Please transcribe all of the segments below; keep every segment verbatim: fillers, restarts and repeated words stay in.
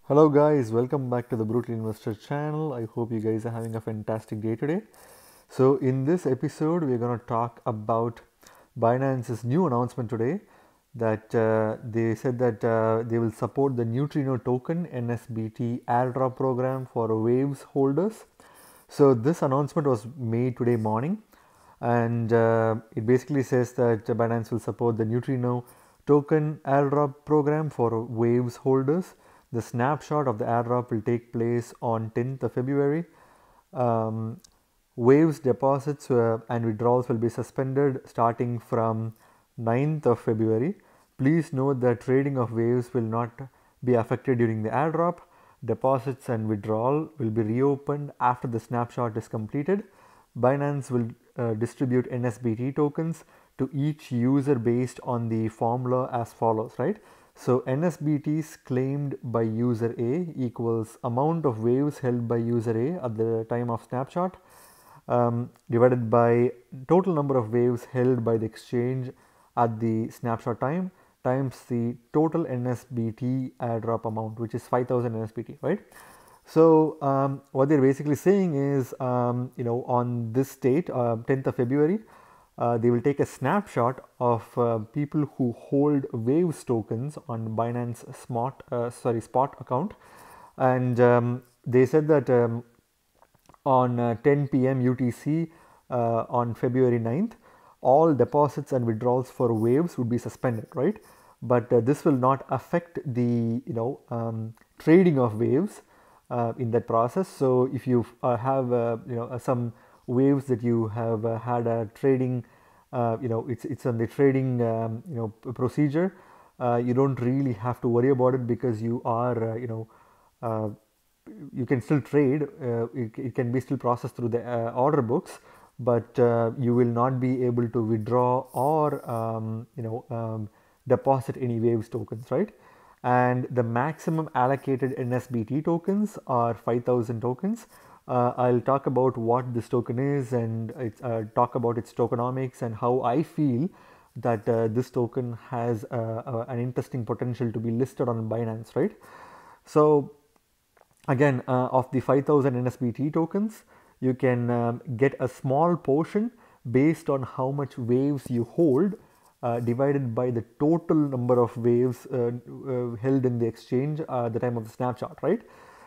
Hello guys, welcome back to the Brutal Investor channel. I hope you guys are having a fantastic day today. So in this episode, we're going to talk about Binance's new announcement today that uh, they said that uh, they will support the Neutrino token N S B T airdrop program for Waves holders. So this announcement was made today morning, and uh, it basically says that Binance will support the Neutrino token airdrop program for Waves holders. The snapshot of the airdrop will take place on tenth of February. Um, Waves deposits uh, and withdrawals will be suspended starting from ninth of February. Please note that trading of Waves will not be affected during the airdrop. Deposits and withdrawal will be reopened after the snapshot is completed. Binance will uh, distribute N S B T tokens to each user based on the formula as follows, right? So N S B Ts claimed by user A equals amount of waves held by user A at the time of snapshot um, divided by total number of waves held by the exchange at the snapshot time times the total N S B T airdrop amount, which is five thousand N S B T, right? So um, what they're basically saying is, um, you know, on this date, uh, tenth of February, uh, they will take a snapshot of uh, people who hold Waves tokens on Binance Smart, uh, sorry, Spot account, and um, they said that um, on uh, ten p m U T C uh, on February ninth, all deposits and withdrawals for Waves would be suspended, right? But uh, this will not affect the you know um, trading of Waves uh, in that process. So if you uh, have uh, you know uh, some Waves that you have uh, had a trading, uh, you know it's it's on the trading um, you know procedure, uh, you don't really have to worry about it because you are uh, you know. Uh, you can still trade, uh, it, it can be still processed through the uh, order books, but uh, you will not be able to withdraw or um, you know um, deposit any Waves tokens, right? And the maximum allocated N S B T tokens are five thousand tokens. uh, I'll talk about what this token is, and it's, uh, talk about its tokenomics and how I feel that uh, this token has uh, uh, an interesting potential to be listed on Binance, right? So again, uh, of the five thousand N S B T tokens, you can um, get a small portion based on how much waves you hold, uh, divided by the total number of waves uh, uh, held in the exchange uh, at the time of the snapshot, right?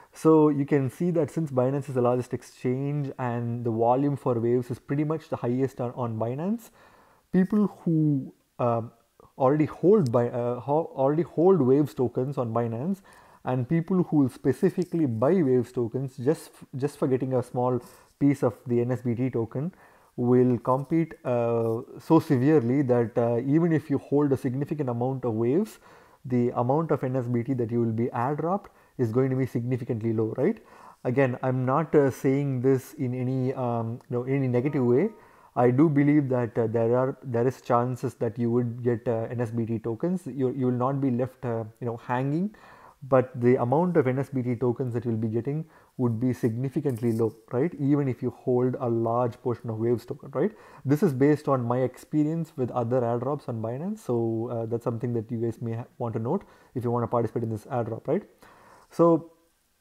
So you can see that since Binance is the largest exchange and the volume for waves is pretty much the highest on, on Binance, people who um, already hold by uh, already hold Waves tokens on Binance, and people who will specifically buy Waves tokens just just for getting a small piece of the N S B T token will compete uh, so severely that uh, even if you hold a significant amount of Waves, the amount of N S B T that you will be airdropped is going to be significantly low, right? Again, I'm not uh, saying this in any um, you know any negative way. I do believe that uh, there are there is chances that you would get uh, N S B T tokens. You you will not be left uh, you know hanging, but the amount of N S B T tokens that you'll be getting would be significantly low, right? Even if you hold a large portion of Waves token, right? This is based on my experience with other airdrops on Binance, so uh, that's something that you guys may want to note if you want to participate in this airdrop, right? So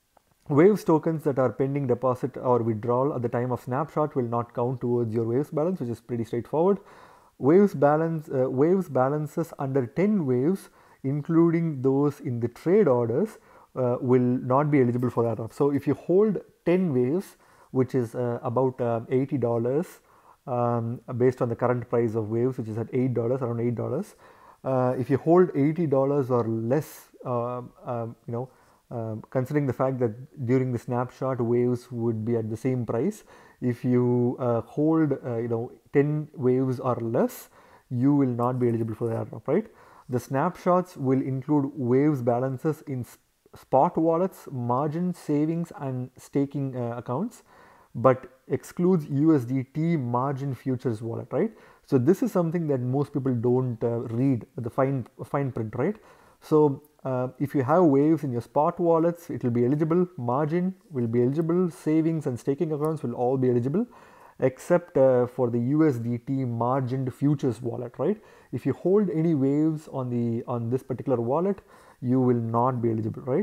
Waves tokens that are pending deposit or withdrawal at the time of snapshot will not count towards your Waves balance, which is pretty straightforward. Waves balance, uh, Waves balances under ten Waves, including those in the trade orders, uh, will not be eligible for that. So if you hold ten Waves, which is uh, about uh, eighty dollars, um, based on the current price of Waves, which is at eight dollars, around eight dollars. Uh, if you hold eighty dollars or less, uh, um, you know, um, considering the fact that during the snapshot Waves would be at the same price, if you uh, hold uh, you know ten Waves or less, you will not be eligible for the airdrop, right? The snapshots will include Waves balances in spot wallets, margin, savings, and staking uh, accounts, but excludes U S D T margin futures wallet, right? So this is something that most people don't uh, read the fine fine print, right? So uh, if you have Waves in your spot wallets, it will be eligible. Margin will be eligible. Savings and staking accounts will all be eligible, except uh, for the U S D T margined futures wallet, right? If you hold any Waves on the on this particular wallet, you will not be eligible, right?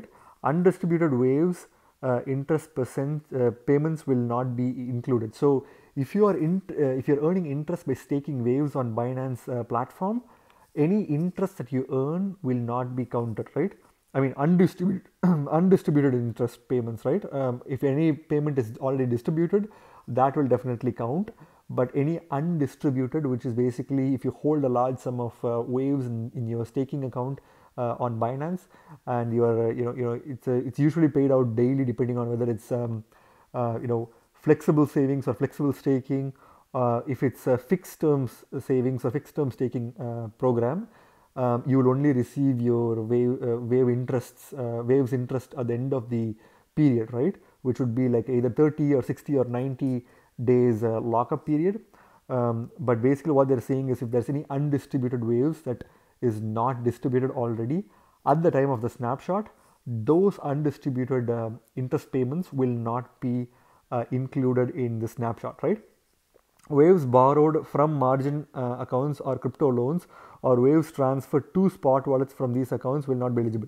undistributed waves uh, interest percent uh, payments will not be included. So if you are in, uh, if you're earning interest by staking waves on Binance uh, platform, any interest that you earn will not be counted, right? I mean, undistributed undistributed interest payments, right? Um, if any payment is already distributed, that will definitely count. But any undistributed, which is basically if you hold a large sum of uh, waves in, in your staking account uh, on Binance, and you are, uh, you know, you know, it's a, it's usually paid out daily, depending on whether it's um, uh, you know, flexible savings or flexible staking. Uh, if it's a fixed terms savings or fixed term staking uh, program, um, you will only receive your wave uh, wave interests uh, waves interest at the end of the period, right? Which would be like either thirty or sixty or ninety days uh, lockup period. Um, but basically, what they're saying is if there's any undistributed waves that is not distributed already at the time of the snapshot, those undistributed uh, interest payments will not be uh, included in the snapshot, right? Waves borrowed from margin uh, accounts or crypto loans, or waves transferred to spot wallets from these accounts will not be eligible.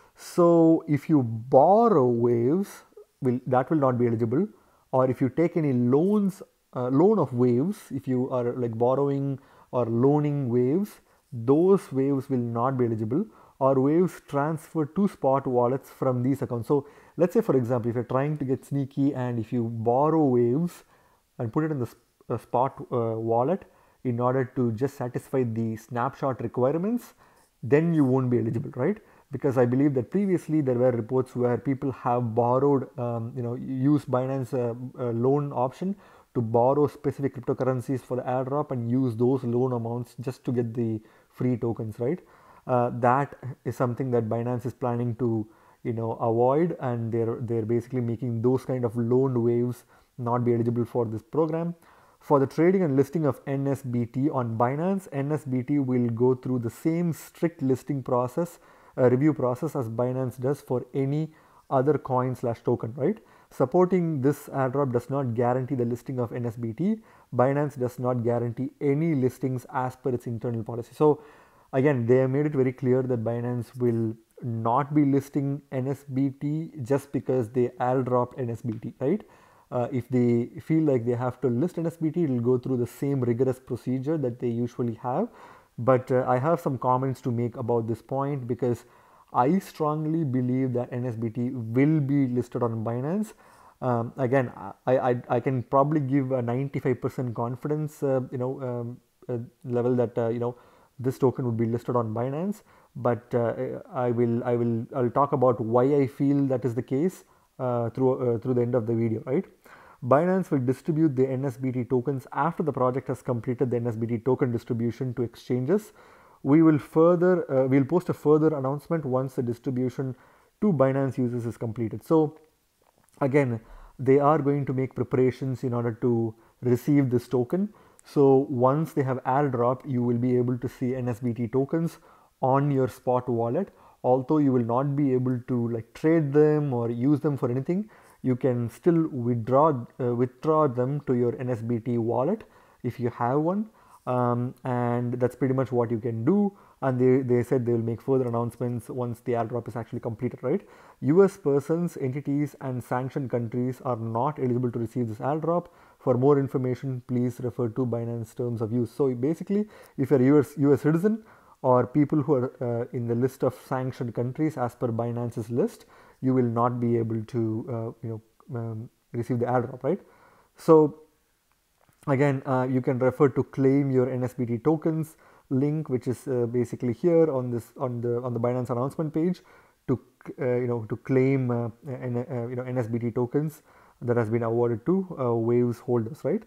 So if you borrow waves, will that will not be eligible. Or if you take any loans, uh, loan of waves, if you are like borrowing or loaning waves, those waves will not be eligible. Or waves transferred to spot wallets from these accounts. So let's say, for example, if you're trying to get sneaky and if you borrow waves and put it in the a spot uh, wallet in order to just satisfy the snapshot requirements, then you won't be eligible, right? Because I believe that previously there were reports where people have borrowed, um, you know, used Binance uh, uh, loan option to borrow specific cryptocurrencies for the airdrop and use those loan amounts just to get the free tokens, right? Uh, that is something that Binance is planning to, you know, avoid, and they're they're basically making those kind of loan waves not be eligible for this program. For the trading and listing of N S B T on Binance, N S B T will go through the same strict listing process, uh, review process as Binance does for any other coin slash token, right? Supporting this airdrop does not guarantee the listing of N S B T. Binance does not guarantee any listings as per its internal policy. So again, they have made it very clear that Binance will not be listing N S B T just because they airdropped N S B T, right? Uh, if they feel like they have to list N S B T, it will go through the same rigorous procedure that they usually have. But uh, I have some comments to make about this point, because I strongly believe that N S B T will be listed on Binance. Um, again, I, I, I can probably give a ninety-five percent confidence, uh, you know, um, uh, level that uh, you know this token would be listed on Binance. But uh, I will I will I'll talk about why I feel that is the case uh, through uh, through the end of the video, right? Binance will distribute the N S B T tokens after the project has completed the N S B T token distribution to exchanges. We will further, uh, we'll post a further announcement once the distribution to Binance users is completed. So again, they are going to make preparations in order to receive this token. So once they have airdrop, you will be able to see N S B T tokens on your spot wallet. Although you will not be able to like trade them or use them for anything, you can still withdraw uh, withdraw them to your N S B T wallet if you have one. Um, and that's pretty much what you can do. And they, they said they will make further announcements once the airdrop is actually completed, right? U S persons, entities and sanctioned countries are not eligible to receive this airdrop. For more information, please refer to Binance terms of use. So basically, if you're a U S, U S citizen or people who are uh, in the list of sanctioned countries as per Binance's list, you will not be able to uh, you know um, receive the airdrop, right? So again, uh, you can refer to claim your N S B T tokens link, which is uh, basically here on this on the on the Binance announcement page, to uh, you know to claim uh, N, uh, you know N S B T tokens that has been awarded to uh, Waves holders, right?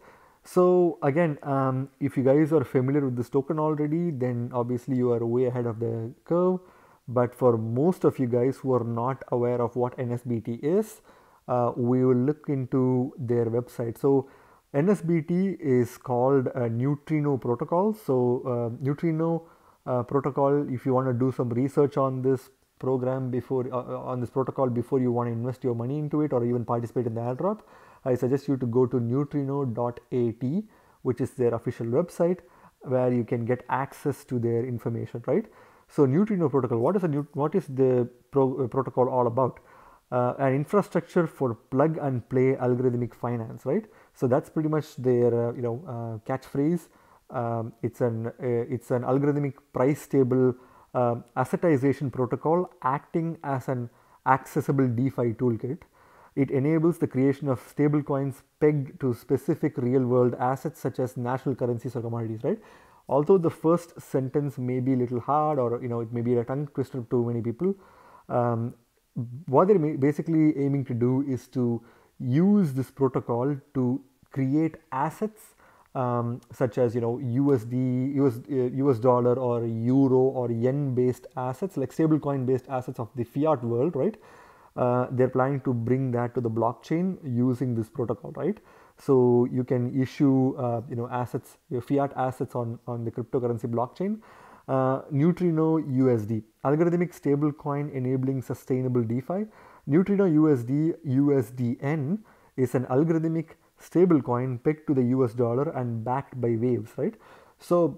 So again, um, if you guys are familiar with this token already, then obviously you are way ahead of the curve. But for most of you guys who are not aware of what N S B T is, uh, we will look into their website. So N S B T is called a Neutrino protocol. So uh, Neutrino uh, protocol, if you want to do some research on this program before uh, on this protocol before you want to invest your money into it or even participate in the airdrop, I suggest you to go to neutrino dot A T, which is their official website, where you can get access to their information, right? So Neutrino protocol, what is a what is the pro, uh, protocol all about? uh, an infrastructure for plug and play algorithmic finance, right? So that's pretty much their uh, you know uh, catchphrase. Um, it's an uh, it's an algorithmic price stable uh, assetization protocol acting as an accessible DeFi toolkit. It enables the creation of stablecoins pegged to specific real-world assets such as national currencies or commodities, right? Although the first sentence may be a little hard, or you know, it may be a tongue twister to many people. Um, what they're basically aiming to do is to use this protocol to create assets um, such as you know U S D, U S, uh, U S dollar or euro or yen based assets, like stablecoin based assets of the fiat world, right? Uh, they're planning to bring that to the blockchain using this protocol, right? So you can issue uh, you know assets, your fiat assets on on the cryptocurrency blockchain. Uh, Neutrino U S D, algorithmic stablecoin enabling sustainable DeFi. Neutrino U S D U S D N is an algorithmic stablecoin pegged to the U S dollar and backed by waves, right? So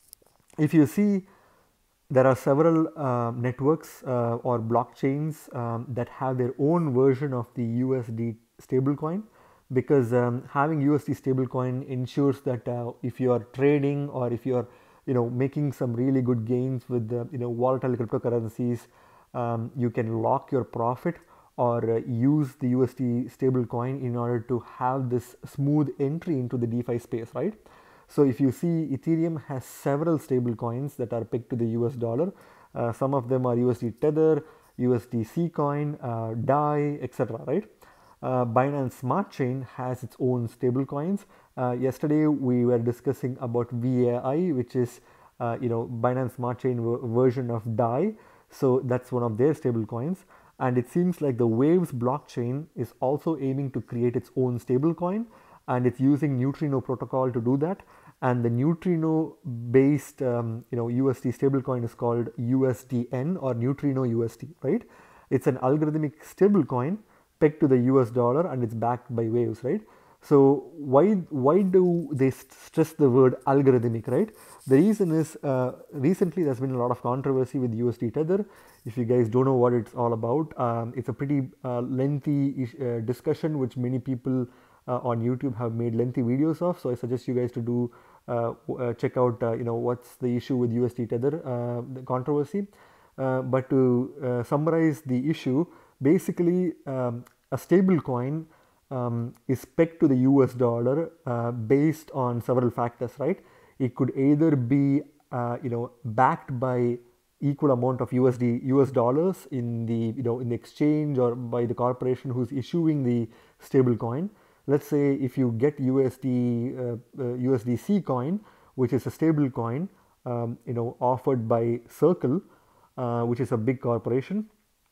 if you see, there are several uh, networks uh, or blockchains um, that have their own version of the U S D stablecoin, because um, having U S D stablecoin ensures that uh, if you are trading or if you are you know making some really good gains with the you know volatile cryptocurrencies, um, you can lock your profit or uh, use the U S D stablecoin in order to have this smooth entry into the DeFi space, right? So if you see, Ethereum has several stable coins that are pegged to the U S dollar. Uh, some of them are U S D Tether, U S D C coin, uh, D A I, et cetera. Right? Uh, Binance Smart Chain has its own stable coins. Uh, yesterday we were discussing about V A I, which is uh, you know Binance Smart Chain version of D A I. So that's one of their stable coins. And it seems like the Waves blockchain is also aiming to create its own stable coin, and it's using Neutrino protocol to do that. And the Neutrino based um, you know U S D stablecoin is called U S D N or Neutrino U S D, right? It's an algorithmic stablecoin pegged to the U S dollar and it's backed by Waves, right? So why why do they stress the word algorithmic, right? The reason is uh, recently there's been a lot of controversy with U S D Tether. If you guys don't know what it's all about, um, it's a pretty uh, lengthy uh, discussion which many people uh, on YouTube have made lengthy videos of. So I suggest you guys to do uh, uh, check out uh, you know what's the issue with U S D Tether, uh, the controversy. Uh, but to uh, summarize the issue, basically um, a stable coin um, is pegged to the U S dollar uh, based on several factors, right? It could either be uh, you know backed by equal amount of U S D U S dollars in the you know in the exchange or by the corporation who's issuing the stable coin. Let's say if you get U S D uh, uh, U S D C coin, which is a stable coin um, you know offered by Circle, uh, which is a big corporation,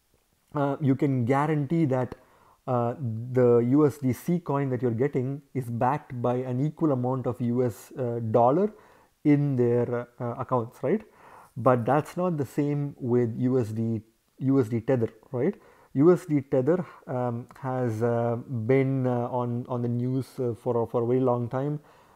uh, you can guarantee that uh, the U S D C coin that you're getting is backed by an equal amount of U S uh, dollar in their uh, accounts, right? But that's not the same with U S D U S D Tether, right? U S D Tether um, has uh, been uh, on on the news uh, for for a very long time.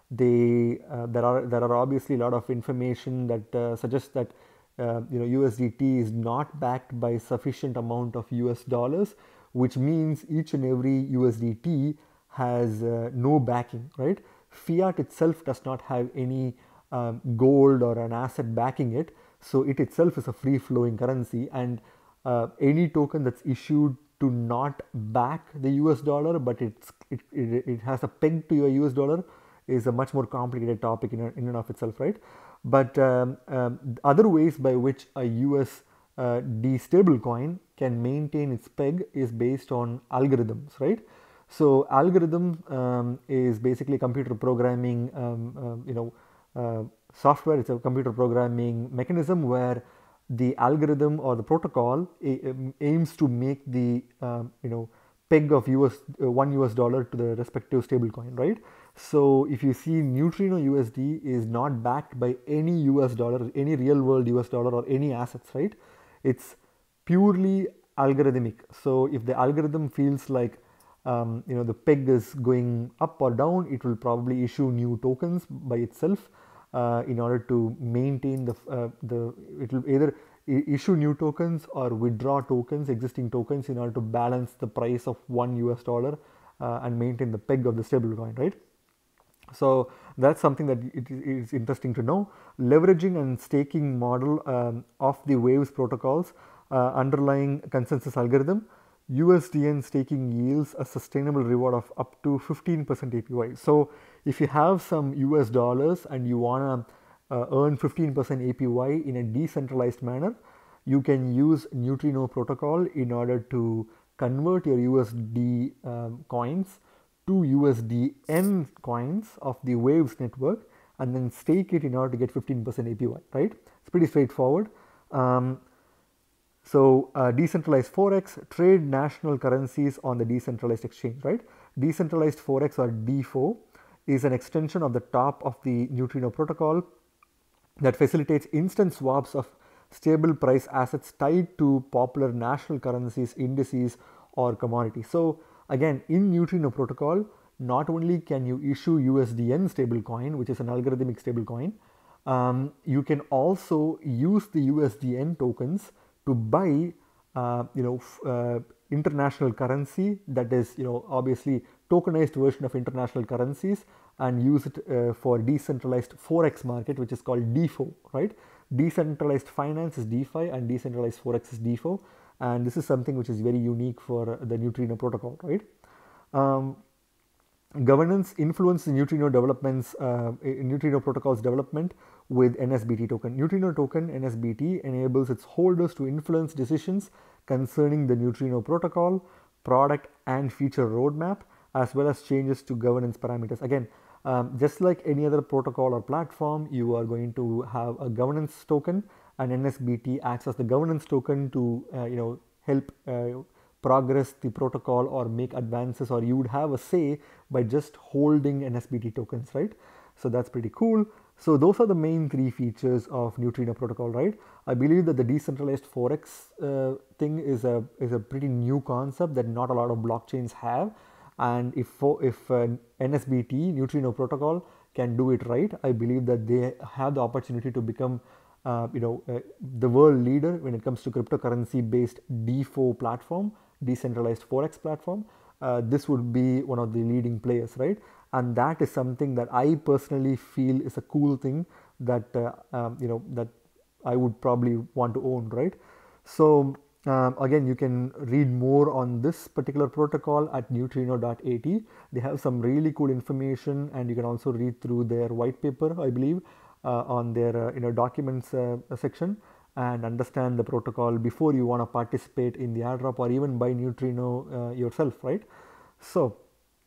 They uh, there are there are obviously a lot of information that uh, suggests that uh, you know U S D T is not backed by sufficient amount of U S dollars, which means each and every U S D T has uh, no backing, right? Fiat itself does not have any um, gold or an asset backing it, so it itself is a free flowing currency, and uh, any token that's issued to not back the U S dollar but it's it, it, it has a peg to your U S dollar is a much more complicated topic in, in and of itself, right? But um, um, other ways by which a U S uh, D stable coin can maintain its peg is based on algorithms, right? So algorithm um, is basically computer programming um, um, you know uh, software. It's a computer programming mechanism where the algorithm or the protocol aims to make the um, you know peg of U S uh, one U S dollar to the respective stable coin, right? So if you see, Neutrino U S D is not backed by any U S dollar, any real world U S dollar or any assets, right? It's purely algorithmic. So if the algorithm feels like um, you know the peg is going up or down, it will probably issue new tokens by itself uh, in order to maintain the uh, the it will either issue new tokens or withdraw tokens, existing tokens, in order to balance the price of one U S dollar uh, and maintain the peg of the stablecoin, right? So that's something that it is interesting to know. Leveraging and staking model um, of the Waves protocols uh, underlying consensus algorithm, U S D N staking yields a sustainable reward of up to fifteen percent A P Y. So if you have some U S dollars and you want to uh, earn fifteen percent A P Y in a decentralized manner, you can use Neutrino protocol in order to convert your U S D um, coins to U S D N coins of the Waves network and then stake it in order to get fifteen percent A P Y, right? It's pretty straightforward. Um, so uh, decentralized forex, trade national currencies on the decentralized exchange, right? Decentralized forex, or D F O, is an extension of the top of the Neutrino protocol that facilitates instant swaps of stable price assets tied to popular national currencies, indices, or commodities. So again, in Neutrino protocol, not only can you issue U S D N stablecoin, which is an algorithmic stablecoin, um, you can also use the U S D N tokens to buy, uh, you know, uh, international currency that is, you know, obviously tokenized version of international currencies, and use it uh, for decentralized forex market, which is called D F O, right? Decentralized finance is DeFi and decentralized forex is D F O, and this is something which is very unique for the Neutrino protocol, right? Um, governance influence the Neutrino developments, uh, Neutrino protocol's development with N S B T token. Neutrino token N S B T enables its holders to influence decisions concerning the Neutrino protocol, product and feature roadmap, as well as changes to governance parameters. Again, um, just like any other protocol or platform, you are going to have a governance token, and N S B T acts as the governance token to uh, you know help uh, progress the protocol or make advances, or you would have a say by just holding N S B T tokens, right? So that's pretty cool. So those are the main three features of Neutrino protocol, right? I believe that the decentralized forex uh, thing is a is a pretty new concept that not a lot of blockchains have, and if if uh, N S B T Neutrino protocol can do it right, I believe that they have the opportunity to become uh, you know uh, the world leader when it comes to cryptocurrency based D F O platform, decentralized forex platform. Uh, this would be one of the leading players, right? And that is something that I personally feel is a cool thing that uh, um, you know that I would probably want to own, right? So um, again, you can read more on this particular protocol at neutrino dot A T. They have some really cool information, and you can also read through their white paper, I believe, uh, on their uh, you know documents uh, section, and understand the protocol before you want to participate in the airdrop or even buy Neutrino uh, yourself, right? So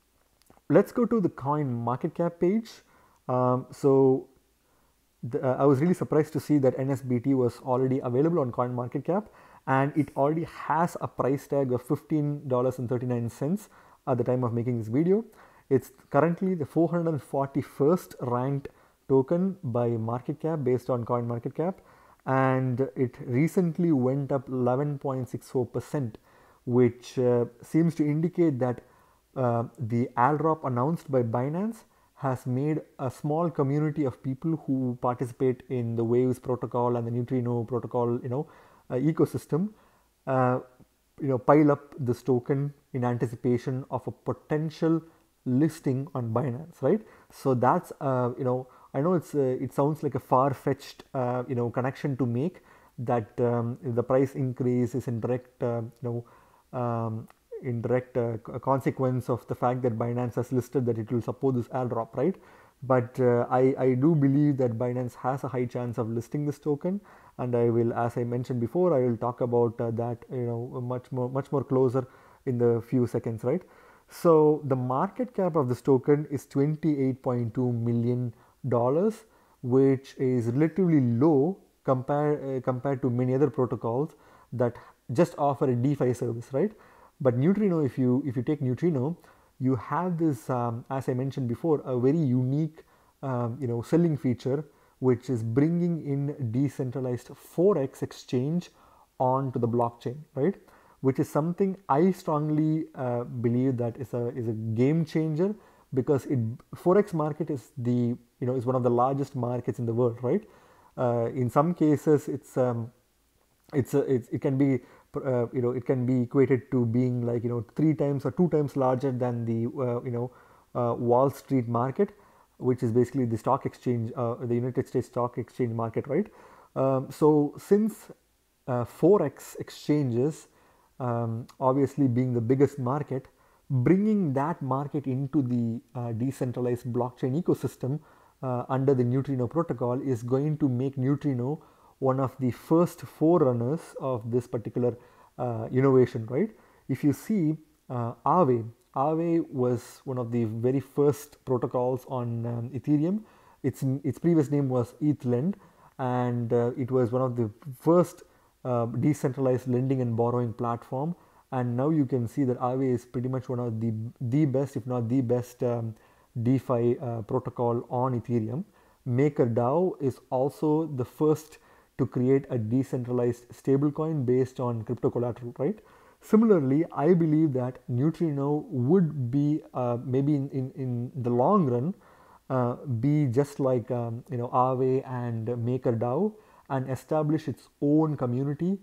let's go to the coin market cap page. Um, so the, uh, I was really surprised to see that N S B T was already available on coin market cap, and it already has a price tag of fifteen dollars and thirty-nine cents at the time of making this video. It's currently the four hundred forty-first ranked token by market cap based on coin market cap, and it recently went up eleven point six four percent, which uh, seems to indicate that uh, the airdrop announced by Binance has made a small community of people who participate in the Waves protocol and the Neutrino protocol, you know, uh, ecosystem, uh, you know, pile up this token in anticipation of a potential listing on Binance, right? So that's, uh, you know, I know it's uh, it sounds like a far-fetched, uh, you know, connection to make, that um, the price increase is in direct, uh, you know, um, in direct uh, consequence of the fact that Binance has listed that it will support this airdrop, right? But uh, I, I do believe that Binance has a high chance of listing this token, and I will, as I mentioned before, I will talk about uh, that, you know, much more much more closer in the few seconds, right? So the market cap of this token is twenty-eight point two million dollars, which is relatively low compared uh, compared to many other protocols that just offer a DeFi service, right? But Neutrino, if you if you take Neutrino, you have this, um, as I mentioned before, a very unique, um, you know, selling feature, which is bringing in decentralized forex exchange onto the blockchain, right? Which is something I strongly uh, believe that is a is a game changer, because it forex market is the you know is one of the largest markets in the world, right? Uh, in some cases, it's um, it's a it's, it can be uh, you know it can be equated to being like you know three times or two times larger than the uh, you know uh, Wall Street market, which is basically the stock exchange, uh, the United States stock exchange market, right? Um, so since uh, forex exchanges, um, obviously being the biggest market, bringing that market into the uh, decentralized blockchain ecosystem uh, under the Neutrino protocol is going to make Neutrino one of the first forerunners of this particular uh, innovation, right? If you see uh, Aave, Aave was one of the very first protocols on um, Ethereum. Its, its previous name was ETHLend, and uh, it was one of the first uh, decentralized lending and borrowing platform. And now you can see that Aave is pretty much one of the the best, if not the best, um, DeFi uh, protocol on Ethereum. MakerDAO is also the first to create a decentralized stablecoin based on crypto collateral, right? Similarly, I believe that Neutrino would be uh, maybe in, in, in the long run uh, be just like um, you know Aave and MakerDAO and establish its own community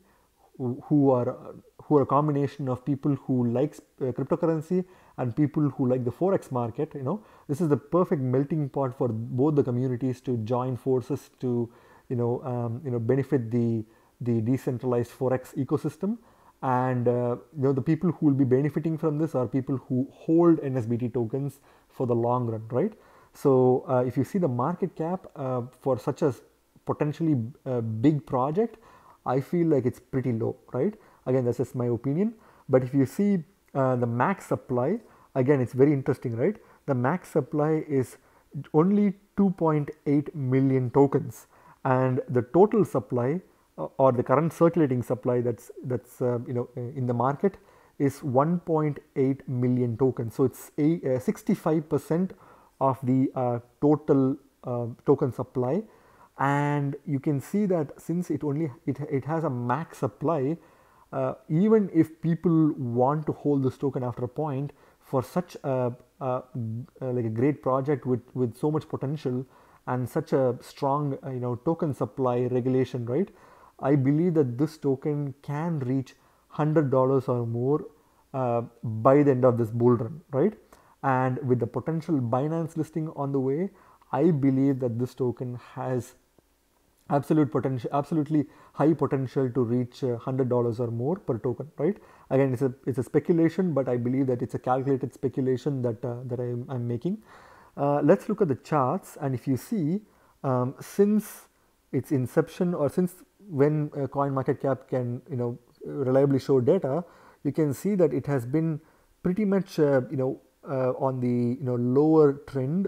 who are who are a combination of people who likes uh, cryptocurrency and people who like the forex market. You know, this is the perfect melting pot for both the communities to join forces to you know um, you know benefit the the decentralized forex ecosystem. And uh, you know the people who will be benefiting from this are people who hold N S B T tokens for the long run, right? So uh, if you see the market cap uh, for such a potentially uh, big project, I feel like it's pretty low, right? Again, that's just my opinion. But if you see uh, the max supply, again, it's very interesting, right? The max supply is only two point eight million tokens, and the total supply uh, or the current circulating supply that's that's uh, you know in the market is one point eight million tokens. So it's a sixty-five percent of the uh, total uh, token supply. And you can see that since it only it, it has a max supply, uh, even if people want to hold this token after a point, for such a, a, a like a great project with with so much potential and such a strong uh, you know token supply regulation, right? I believe that this token can reach one hundred dollars or more uh, by the end of this bull run, right? And with the potential Binance listing on the way, I believe that this token has absolute potential, absolutely high potential to reach uh, one hundred dollars or more per token, right? Again, it's a it's a speculation, but I believe that it's a calculated speculation that uh, that I'm, I'm making. Uh, let's look at the charts, and if you see, um, since its inception or since when uh, CoinMarketCap can you know reliably show data, you can see that it has been pretty much uh, you know uh, on the you know lower trend,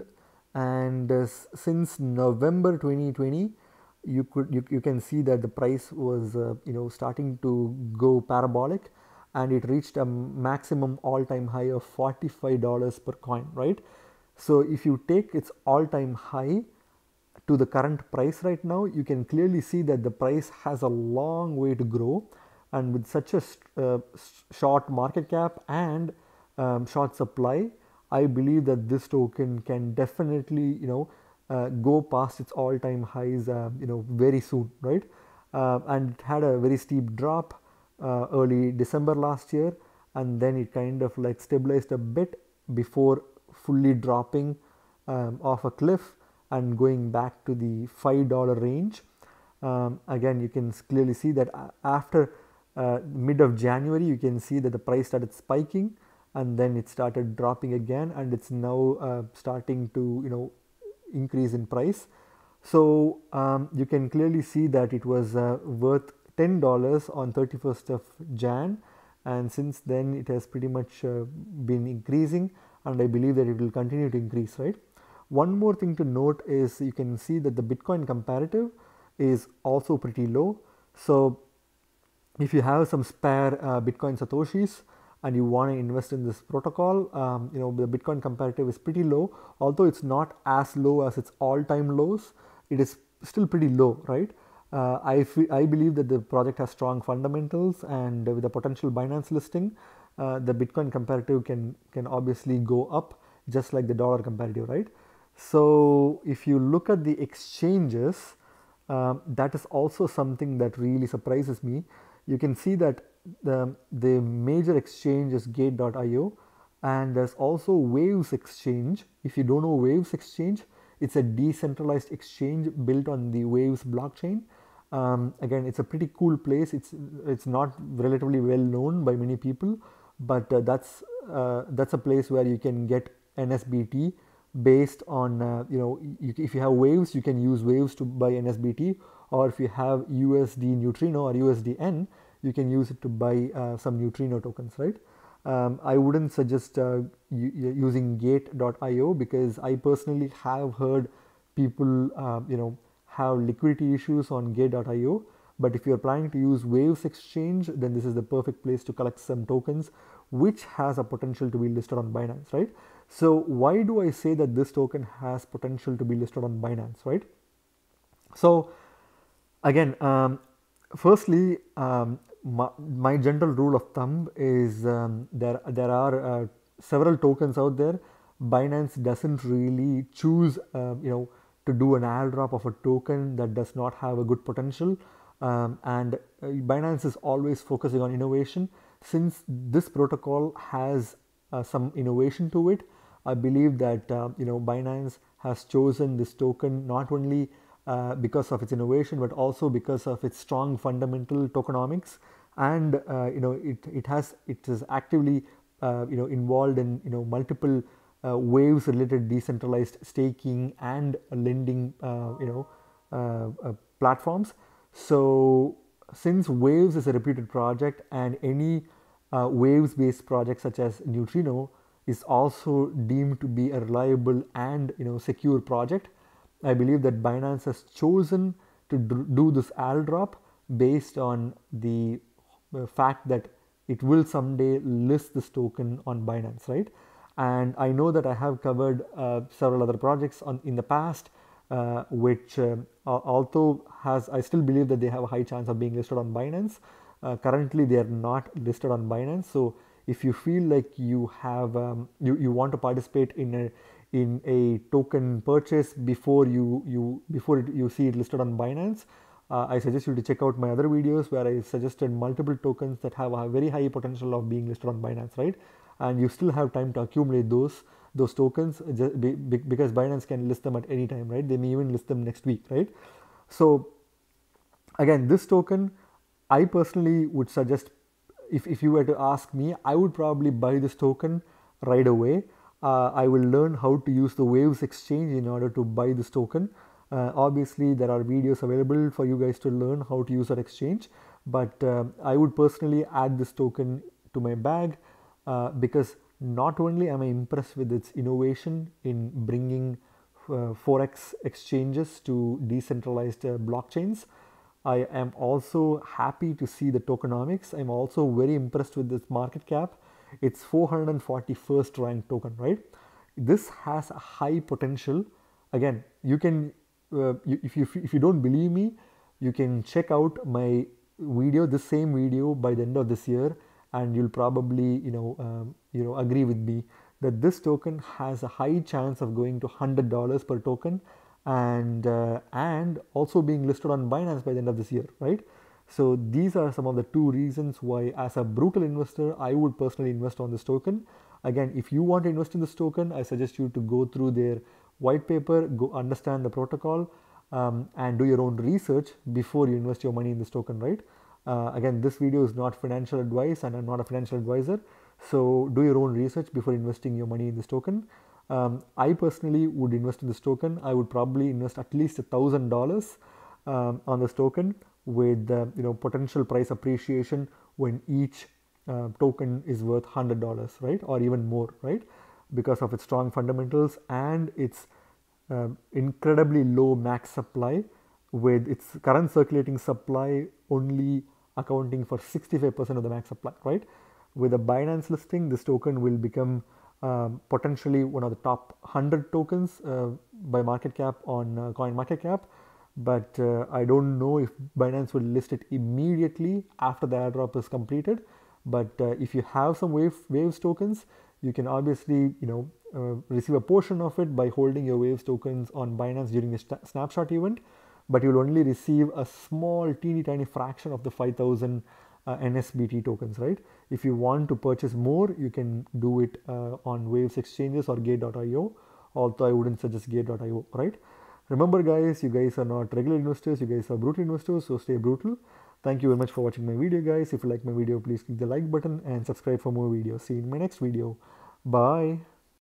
and uh, since November twenty twenty. You could you, you can see that the price was uh, you know starting to go parabolic, and it reached a maximum all-time high of forty-five dollars per coin, right? So if you take its all-time high to the current price right now, you can clearly see that the price has a long way to grow, and with such a uh, short market cap and um, short supply, I believe that this token can definitely you know uh, go past its all-time highs, uh, you know, very soon, right? Uh, and it had a very steep drop uh, early December last year, and then it kind of like stabilized a bit before fully dropping um, off a cliff and going back to the five dollar range. Um, again, you can clearly see that after uh, mid of January, you can see that the price started spiking, and then it started dropping again, and it's now uh, starting to you know increase in price. So um, you can clearly see that it was uh, worth ten dollars on thirty-first of Jan, and since then it has pretty much uh, been increasing, and I believe that it will continue to increase, right? One more thing to note is you can see that the Bitcoin comparative is also pretty low. So if you have some spare uh, Bitcoin Satoshis and you want to invest in this protocol, um, you know, the Bitcoin comparative is pretty low. Although it's not as low as its all-time lows, it is still pretty low, right? Uh, I, I believe that the project has strong fundamentals, and with the potential Binance listing, uh, the Bitcoin comparative can, can obviously go up just like the dollar comparative, right? So if you look at the exchanges, Um, that is also something that really surprises me. You can see that the, the major exchange is gate dot i o, and there's also Waves Exchange. If you don't know Waves Exchange, it's a decentralized exchange built on the Waves blockchain. Um, again, it's a pretty cool place. It's it's not relatively well known by many people, but uh, that's uh, that's a place where you can get N S B T based on uh, you know you, if you have Waves, you can use Waves to buy N S B T, or if you have U S D Neutrino or U S D N, you can use it to buy uh, some Neutrino tokens, right? Um, I wouldn't suggest uh, using gate dot i o because I personally have heard people uh, you know have liquidity issues on gate dot i o. But if you're planning to use Waves Exchange, then this is the perfect place to collect some tokens, which has a potential to be listed on Binance, right? So why do I say that this token has potential to be listed on Binance, right? So again, um, firstly, um, my, my general rule of thumb is um, there there are uh, several tokens out there. Binance doesn't really choose uh, you know to do an airdrop of a token that does not have a good potential, um, and uh, Binance is always focusing on innovation. Since this protocol has uh, some innovation to it, I believe that uh, you know Binance has chosen this token not only uh, because of its innovation, but also because of its strong fundamental tokenomics, and uh, you know it it has it is actively uh, you know involved in you know multiple uh, Waves related decentralized staking and lending uh, you know uh, uh, platforms. So since Waves is a reputed project, and any uh, Waves based project such as Neutrino is also deemed to be a reliable and you know secure project, I believe that Binance has chosen to do this airdrop based on the fact that it will someday list this token on Binance, right? And I know that I have covered uh, several other projects on in the past, uh, which uh, although has I still believe that they have a high chance of being listed on Binance. Uh, currently, they are not listed on Binance. So if you feel like you have um, you you want to participate in a in a token purchase before you you before it, you see it listed on Binance, uh, I suggest you to check out my other videos where I suggested multiple tokens that have a very high potential of being listed on Binance, right? And you still have time to accumulate those those tokens just be, be, because Binance can list them at any time, right? They may even list them next week, right? So again, this token, I personally would suggest, if, if you were to ask me, I would probably buy this token right away. Uh, I will learn how to use the Waves exchange in order to buy this token. Uh, obviously, there are videos available for you guys to learn how to use that exchange, but uh, I would personally add this token to my bag uh, because not only am I impressed with its innovation in bringing uh, Forex exchanges to decentralized uh, blockchains, I am also happy to see the tokenomics. I'm also very impressed with this market cap. It's four hundred forty-first ranked token, right? This has a high potential. Again, you can, uh, you, if, you, if you don't believe me, you can check out my video, the same video by the end of this year, and you'll probably, you know, um, you know, agree with me that this token has a high chance of going to one hundred dollars per token, and uh, and also being listed on Binance by the end of this year, right? So these are some of the two reasons why, as a brutal investor, I would personally invest on this token. Again, if you want to invest in this token, I suggest you to go through their white paper, go understand the protocol, um, and do your own research before you invest your money in this token, right? Uh, again, this video is not financial advice, and I'm not a financial advisor. So do your own research before investing your money in this token. Um, I personally would invest in this token. I would probably invest at least a thousand dollars um, on this token, with uh, you know potential price appreciation when each uh, token is worth one hundred dollars, right, or even more, right, because of its strong fundamentals and its uh, incredibly low max supply, with its current circulating supply only accounting for sixty-five percent of the max supply, right? With a Binance listing, this token will become um, potentially one of the top one hundred tokens uh, by market cap on uh, CoinMarketCap. But uh, I don't know if Binance will list it immediately after the airdrop is completed. But uh, if you have some wave, Waves tokens, you can obviously you know uh, receive a portion of it by holding your Waves tokens on Binance during the snapshot event. but you'll only receive a small teeny tiny fraction of the five thousand uh, N S B T tokens, right? If you want to purchase more, you can do it uh, on Waves exchanges or Gate dot i o, although I wouldn't suggest Gate dot i o, right? Remember guys, you guys are not regular investors, you guys are brutal investors, so stay brutal. Thank you very much for watching my video guys. If you like my video, please click the like button and subscribe for more videos. See you in my next video. Bye.